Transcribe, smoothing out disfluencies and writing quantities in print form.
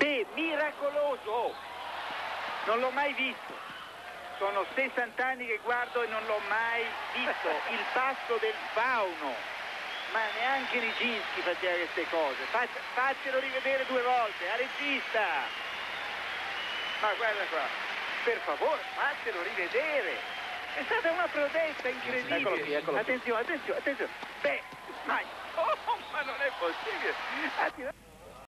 è miracoloso. Non l'ho mai visto. Sono 60 anni che guardo e non l'ho mai visto. Il passo del fauno. Ma neanche Nijinsky faceva queste cose. Faccelo rivedere 2 volte, a regista. Ma guarda qua, per favore, faccelo rivedere. È stata una prodezza incredibile. Eccolo qui, eccolo qui. Attenzione. Beh, ma non è possibile.